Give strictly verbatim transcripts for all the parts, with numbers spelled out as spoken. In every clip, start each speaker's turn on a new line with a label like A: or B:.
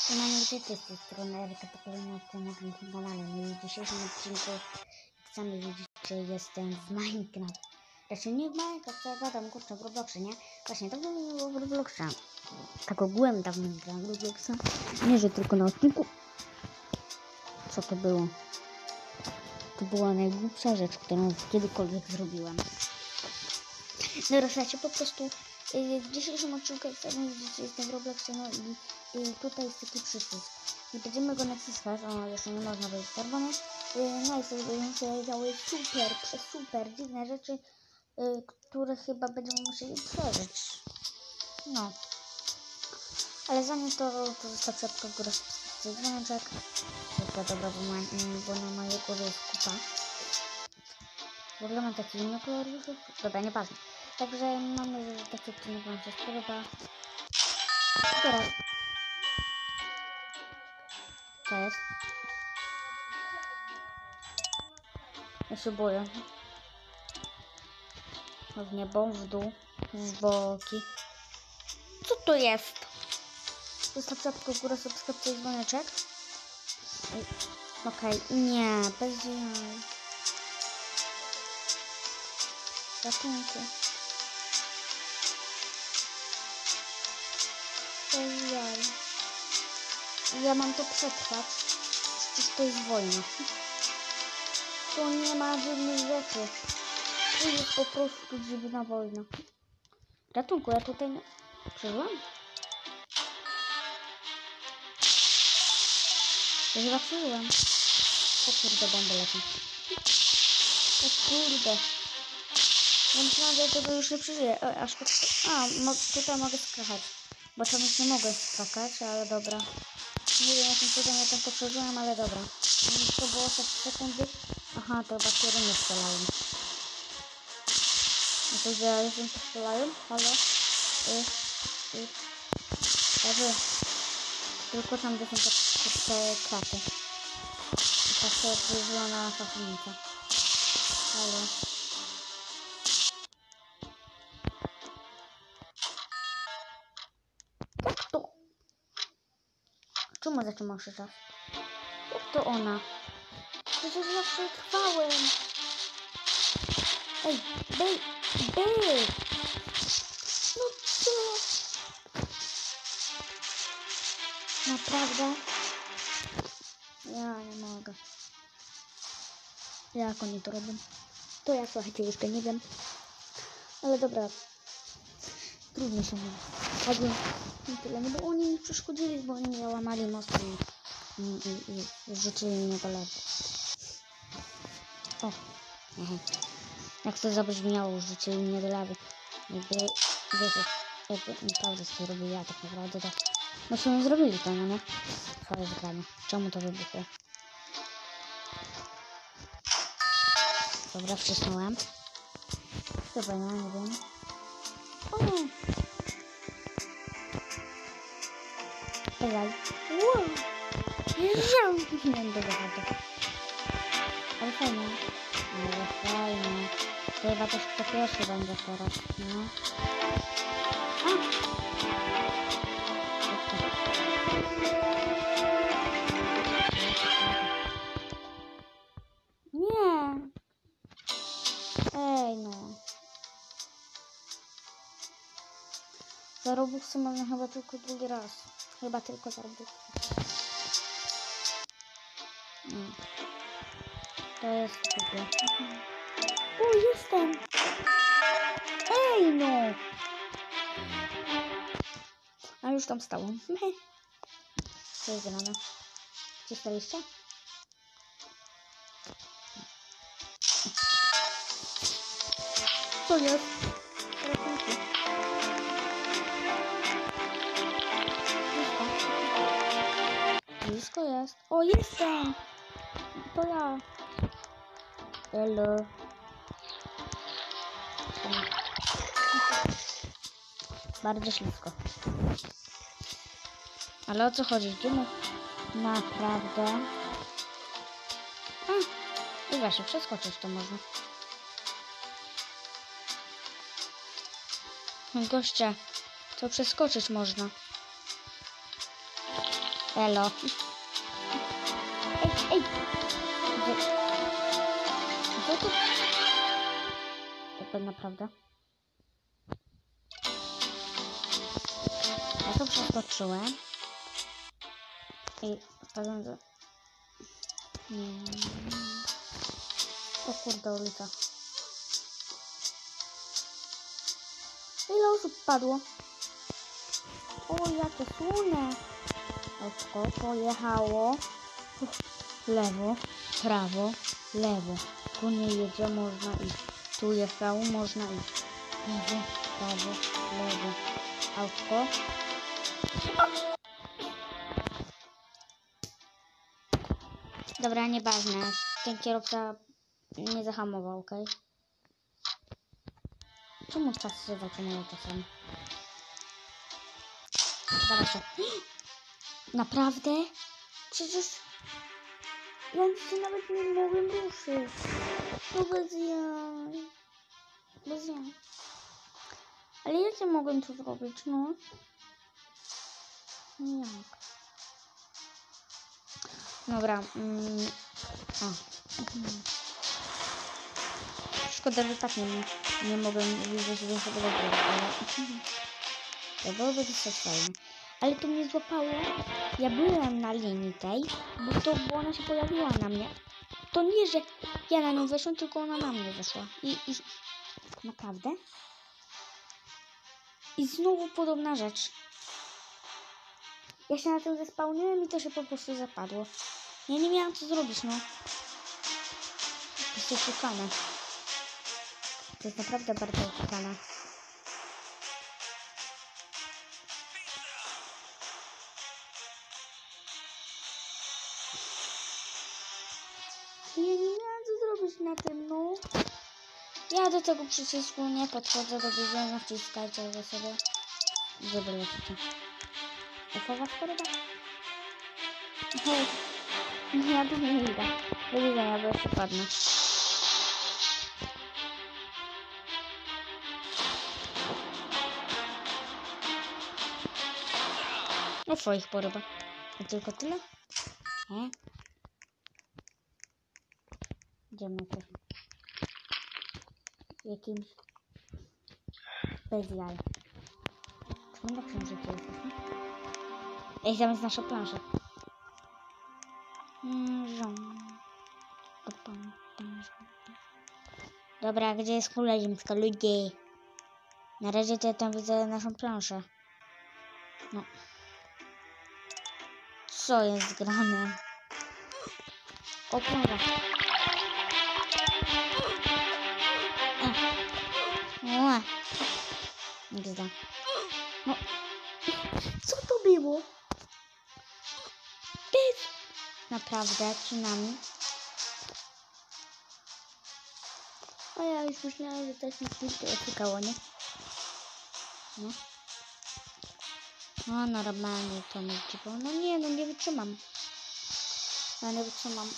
A: Siemano, gdzie ty z tej strony Eryka, to kolejny odcinek na tym kanale. No i w dzisiejszym odcinku, jak sami widzicie, jestem w Minecraft. Znaczy nie w Minecraft, co ja gadam, kurczę, w Robloxie, nie? Właśnie, dawno nie było w Robloxa. Tak ogółem dawno nie grałem w Robloxa. Nie, że tylko na odcinku. Co to było? To była najgłupsza rzecz, którą kiedykolwiek zrobiłem. No rozumiecie, po prostu yy, w dzisiejszym odcinku, jak sami widzicie, jestem w Robloxie, no i yy, tutaj jest taki przycisk. I będziemy go naciskać, o, jeszcze nie można być czerwony. Yy, no i sobie będziemy się działy super, super dziwne rzeczy, yy, które chyba będziemy musieli przeżyć. No. Ale zanim to, to zostaw łapkę w górę, subskrypcję, dzwoneczek. Tylko dobra, bo, ma, bo na mojej głowie jest kupa. W ogóle mam taki inny kolor już. Dobra, nieważne. Także mam nadzieję, że taki odcinek wam się spodoba. Teraz. Co jest? Ja się boję. W niebo, w dół, w boki. Co to jest? Zostaw łapkę w górę, subskrypcję i dzwoneczek. Okej, okay. Nie, bez jaj. Ratunku. Bez jaj. Ja mam to przetrwać. Przecież to jest wojna. To nie ma dziwnych rzeczy. To jest po prostu dziwna wojna. Ratunku, ja tutaj nie... Przeżyłam? Ja chyba przeżyłam. O kurde, bomby lecą. O kurde. Ja myślałam, że tego już nie przeżyję. E, aż po... A, mo tutaj mogę skakać. Bo tam już nie mogę skakać, ale dobra. Nie wiem, jakim cudem ja tam to przeżyłem, ale dobra. To było tak sekundy. Aha, to chyba kierunek strzelają. No to gdzie ja jestem, to strzelają? Halo? Y, y. Dobrze. Tylko tam, gdzie są te, te, te kraty. I tak to jest zielona fasonica. Halo? Jak to? Czemu zatrzymał się czas? Jak to ona? Przecież ja przetrwałem. Ej, bej, bej! No co? Naprawdę? Ja nie mogę. Jak oni to robią? To ja, słuchajcie, jeszcze nie wiem. Ale dobra. Trudno się mówi. Padłem tyle, no bo oni mi przeszkodzili, bo oni mnie łamali most i, i, i, i życzyli mnie do lawy. O, aha. Jak to zabrzmiało, życzyli mnie do lawy. Jakby, wiecie, jakby naprawdę co robię ja tak naprawdę, to no sobie zrobili to, no nie? Co jest grane? Czemu to wybuchło? Dobra, wcisnąłem. Chyba ja nie wiem. O! Ejaj. Wow! Nie wiem do zachodu. Ale fajnie. Ale fajnie. To chyba też kto pierwszy będzie teraz, no. A! Nie! Ej no. Za Robuxy można chyba tylko drugi raz. Chyba tylko za Robuxy. No. To jest super. O, jestem! Ej no! A już tam stałam. Co jest grane? Gdzie staliście? Co jest? Blisko jest. O, jestem! To ja. Hello. Bardzo ślisko. Ale o co chodzi? Idziemy naprawdę. A, i właśnie przeskoczyć to można. Goście, to przeskoczyć można. Elo. Ej, ej! Gdzie? Gdzie to? Tak naprawdę. Ja to przeskoczyłem. I wpadłem do... Nie. O kurde, ulica. Ile osób padło? O, jakie słone. Oczko pojechało. Lewo, prawo, lewo. Tu nie jedzie, można iść. Tu jechało, można iść. Lewo, prawo, lewo. Autko. Dobra, nieważne. Ten kierowca nie zahamował, okej? Okay? Czemu czas się zatrzymuje czasem? Zobaczcie. Naprawdę? Przecież ja się nawet nie mogłem ruszyć. No bez jaj. Bez jaj. Ale jak ja mogłem to zrobić, no? Jak? Dobra. Mm. O. Mhm. Szkoda, że tak nie, nie mogłem widzieć większego wyboru, ale... To byłoby dosyć fajne. Ale to mnie złapało. Ja byłem na linii tej, bo to bo ona się pojawiła na mnie. To nie, że ja na nią weszłam, tylko ona na mnie weszła. I, i... Naprawdę? I znowu podobna rzecz. Ja się na tym zespałniłem i to się po prostu zapadło. Ja nie miałam co zrobić, no. To jest oszukane. To jest naprawdę bardzo oszukane. Ja nie miałam co zrobić na tym, no. Ja do tego przycisku nie podchodzę, do widzenia, wciskajcie go sobie. Gdzie by lecicie? Ufowa sporyba? Hej, ja tu nie idę. Do widzenia, bo jeszcze padnę. O twoich poryba. I tylko tyle? Nie? Gdzie my jesteśmy? Jakimś... Bez jaj. Czy my na księżycu jesteśmy? Ej, tam jest nasza plansza. Dobra, gdzie jest kula ziemska? Ludzie. Na razie to ja tam widzę naszą planszę. No. Co jest grane? O kurwa. E. Gzda. No. Co to było? Bez. Naprawdę, tsunami. A ja już myślałam, że też mi kilka osykało, nie? No. No normalnie to mi dziwą. No nie, no nie wytrzymam. Ja nie wytrzymam.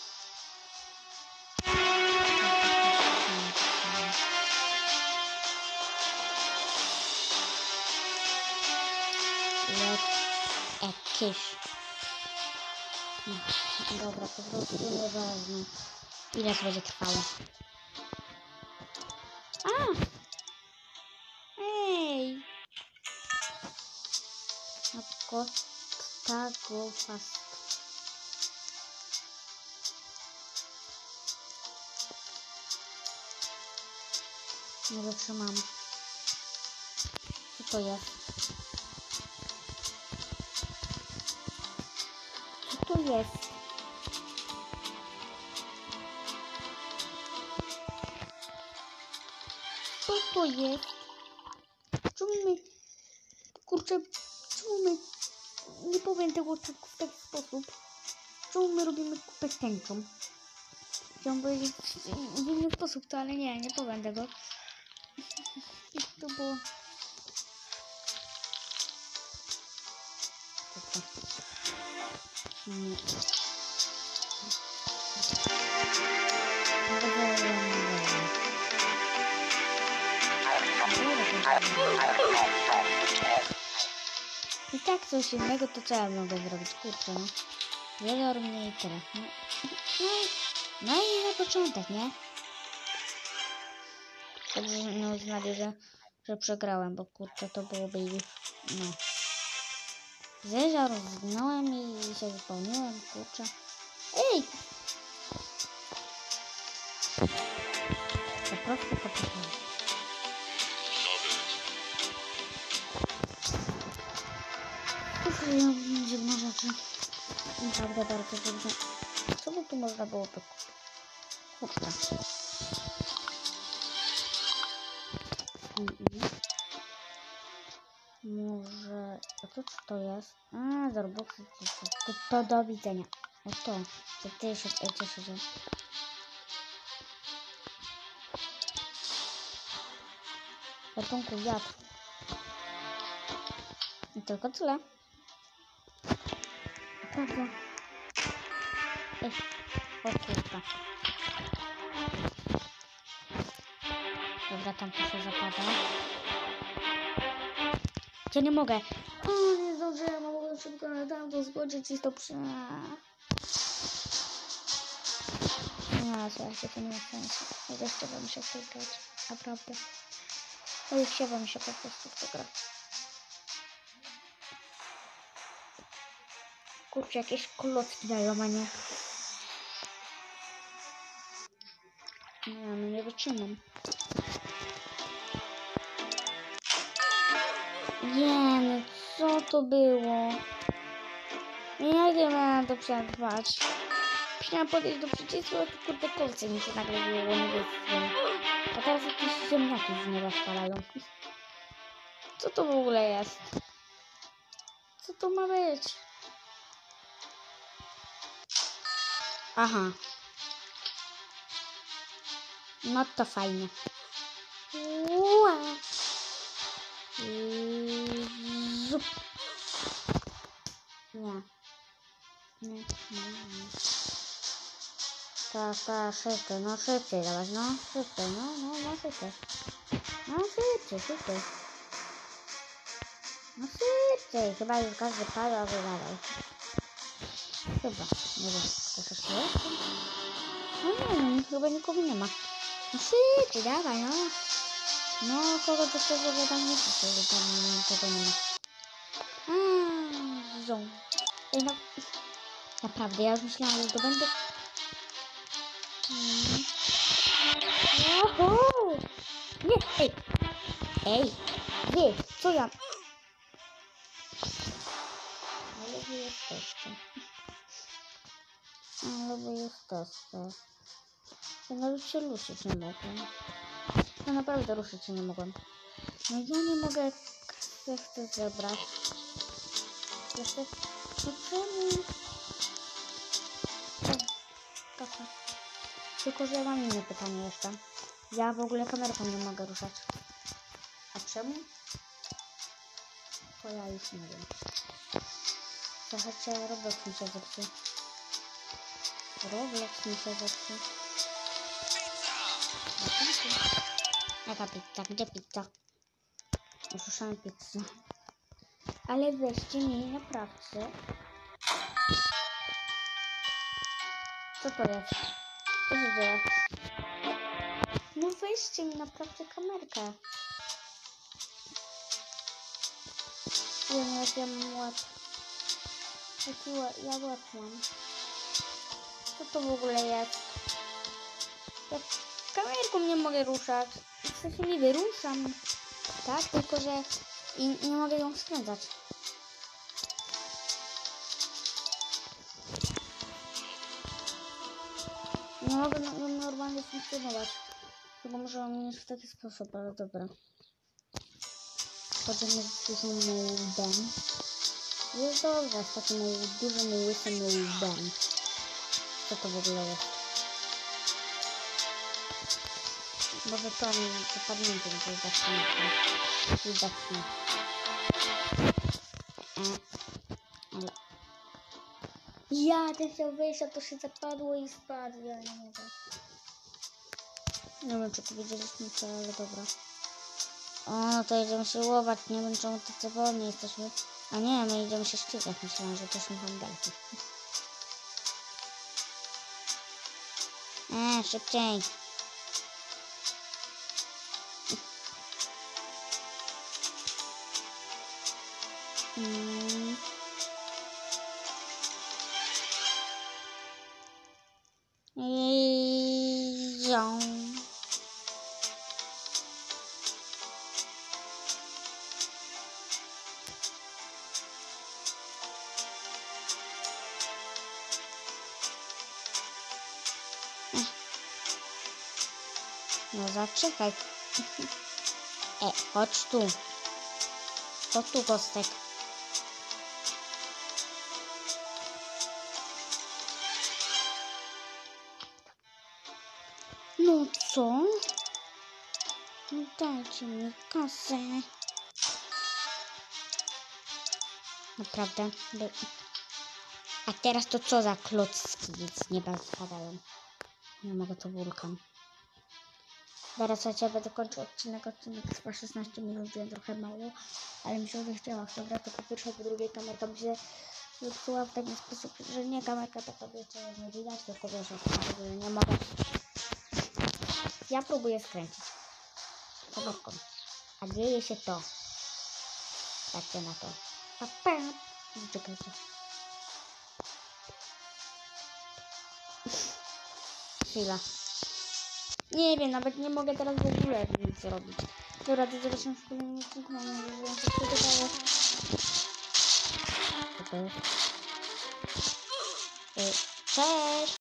A: Jakieś. No, dobra, po prostu nieważne. Ile to będzie trwało? A! Ej! Na go fast. Nie wytrzymam. Co to jest? Co to jest? Co to jest? Czemu my... Kurczę, czemu my... Nie powiem tego tak, w taki sposób. Czemu my robimy kupę tęczą? Chciałam powiedzieć w inny sposób to, ale nie, nie powiem tego. To było... Dobra. Nie. I tak coś innego, to co ja mogę zrobić? Kurczę, no. Wielor mnie i tyle. No, no, no i na początek, nie? Dobrze, no uznali, że, że przegrałem, bo kurczę, to byłoby... No. Zjeżdża, rozwinąłem i się wypełniłem, kurczę. Ej! Po prostu poczekałem. Ukryją dziwne rzeczy. Naprawdę bardzo dziwne. Co by tu można było by... Kurczę. Mm -mm. Może... A to co to jest? A, za Robuxy. To, to do widzenia. O to. To ty się... Ty się... Ratunku wiatr. I tylko tyle. Naprawdę. Ej, o kurwa. Dobra, tam to się zapada. Ja nie mogę. O, nie zdążyłem, a mogłem szybko na tamto zgodzić i to przy... Nie, słuchajcie, to nie ma sensu. Nie zechciało mi się w to grać. Naprawdę. No i chciałam się po prostu w to grać. Kurczę, jakieś klocki dają, a nie. Nie, no nie wytrzymam. Nie, no co to było? Jak ja miałam to przetrwać? Chciałam podejść do przycisku, ale to kurde kolce mi się nagle wyjęło, nie wiem. A teraz jakieś ziemniaki z nieba spalają. Co to w ogóle jest? Co to ma być? Aha. No to fajnie. Ua. I... Zup. Nie. Nie, nie, nie. Ta, ta, szybciej, no szybciej dawać, no szybciej, no, no, no szybciej. No szybciej, szybciej. No szybciej, chyba już każdy pada wydawał. Chyba, nie wiem, to coś jest? No nie wiem, chyba nikogo nie ma. No szybciej, dawaj, no. No, kogo to się w ogóle tam nie chce, że tam nikogo nie ma. Aaa, ząb. Ej, no, naprawdę, ja już myślałam, że to będę... Hmm. Oho! Nie, ej! Ej! Wy, co ja... Ale wy jesteście. Ale wy jesteście. Ja nawet się ruszyć nie mogłem. Ja naprawdę ruszyć się nie mogłem. No ja nie mogę... Ja chcę zebrać. Ja chcę... No czemu? Kasa. Tylko, że ja mam inne pytanie jeszcze. Ja w ogóle kamerką nie mogę ruszać. A czemu? To ja już nie wiem. Słuchajcie, Roblox mi się zepsuł. Roblox mi się zepsuł. Jaka pizza? Gdzie pizza? Usłyszałem pizzę. Ale weźcie mi naprawdę. Co to jest? Co się dzieje? No weźcie mi naprawdę kamerkę. Wiem, jak ja mam łap. Jaki łap, ja łap mam. Co to w ogóle jest? Ja kamerką nie mogę ruszać. W sensie nie wyruszam. Tak, tylko że i nie mogę ją skręcać. Nie mogę no, normalnie funkcjonować. Chyba może on w taki sposób, ale dobra. Chodzimy z dużym łbem. Jest dobrze, z takim dużym łysym łbem. Co to w ogóle jest? Bo wypadnie, wypadnięcie mi to zacznę. I zacznę. Ale... Ja też chciał wyjść, a to się zapadło i spadł. Ja nie mogę. Nie wiem, czy powiedzieliśmy to, ale dobra. O, no to jedziemy siłować. Nie wiem, czemu tacy wolni jesteśmy. A nie, my idziemy się ścigać. Myślałam, że to są handelki. Eee, szybciej. Hmm. I ją. No zaczekaj. E, chodź tu. Chodź tu, Kostek. No co? No dajcie mi kasę. Naprawdę. A teraz to co za klocki z nieba spadają? Nie mogę, to wulkan. Zaraz ja będę kończył odcinek. Odcinek trwa szesnaście minut, więc trochę mało. Ale mi się odechciała. Dobra, to po pierwsze, po drugie kamerka mi się zepsuła w taki sposób, że nie kamerka taka, wiecie, nie widać, tylko wiesz, że nie mogę. Ja próbuję skręcić kamerką. A dzieje się to. Patrzcie na to. Pa, pa. Czekajcie. Chwila. Nie wiem, nawet nie mogę teraz w ogóle nic zrobić. Dobra, to zobaczymy w kolejnym odcinku. Mam nadzieję, że wam się podobało. Cześć!